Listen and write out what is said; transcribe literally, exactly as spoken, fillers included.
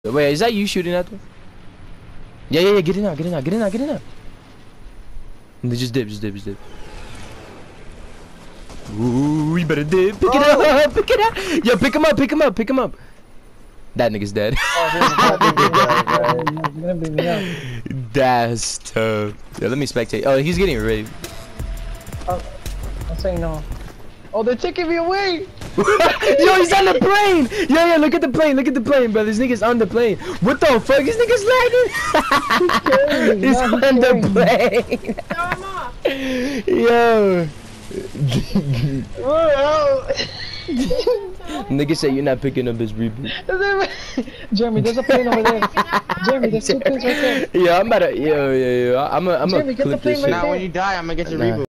Wait, is that you shooting at them? Yeah, yeah, yeah. Get in now. Get in now. Get in now. Get in now. And they just dip. Just dip. Just dip. Ooh, we better dip. Pick it up. Pick it up. Yo, pick him up. Pick him up. Pick him up. That nigga's dead. That's tough. Yo, let me spectate. Oh, he's getting raped. Oh, I'm saying no. Oh, they're taking me away. Yo, he's on the plane. Yo, yeah, look at the plane. Look at the plane, bro. This nigga's on the plane. What the fuck? This nigga's landing. He's on the plane. Yo. Nigga say you're not picking up his reboot. Jeremy, there's a plane over there. Jeremy, there's two planes right there. Yeah, I'm about to. Yo, yo, yo. I'm a. I'm Jeremy, a get the clip plane this right shit. Now when you die, I'm gonna get your Nah. reboot.